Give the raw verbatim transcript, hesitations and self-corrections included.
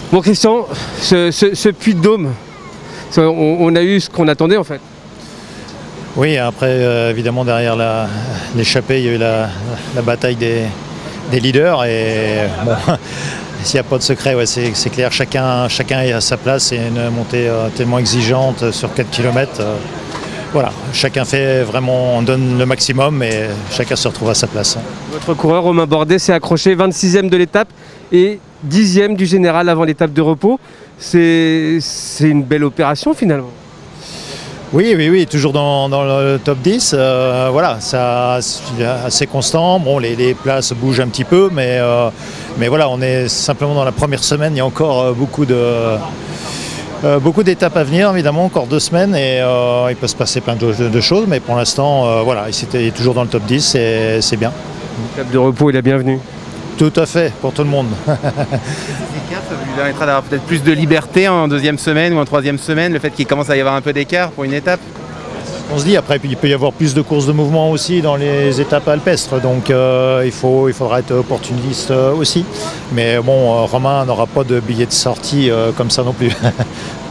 Bon Christian, ce, ce, ce Puy-de-Dôme, on, on a eu ce qu'on attendait en fait. Oui, après euh, évidemment derrière l'échappée, il y a eu la, la bataille des, des leaders et bon, s'il n'y a pas de secret, ouais, c'est clair, chacun, chacun est à sa place et une montée euh, tellement exigeante sur quatre kilomètres. Euh, voilà, chacun fait vraiment, on donne le maximum et chacun se retrouve à sa place. Votre coureur Romain Bordet s'est accroché vingt-sixième de l'étape et dixième du général avant l'étape de repos. C'est une belle opération finalement. Oui, oui, oui, toujours dans, dans le top dix. Euh, voilà, ça c'est assez constant. Bon, les, les places bougent un petit peu, mais, euh, mais voilà, on est simplement dans la première semaine. Il y a encore euh, beaucoup de euh, beaucoup d'étapes à venir, évidemment, encore deux semaines, et euh, il peut se passer plein de, de, de choses. Mais pour l'instant, euh, voilà, il est toujours dans le top dix, et c'est bien. L'étape de repos est la bienvenue. Tout à fait, pour tout le monde. Ça lui permettra d'avoir peut-être plus de liberté en deuxième semaine ou en troisième semaine, le fait qu'il commence à y avoir un peu d'écart pour une étape. On se dit, après il peut y avoir plus de courses de mouvement aussi dans les étapes alpestres, donc euh, il, faut, il faudra être opportuniste euh, aussi. Mais bon, euh, Romain n'aura pas de billet de sortie euh, comme ça non plus.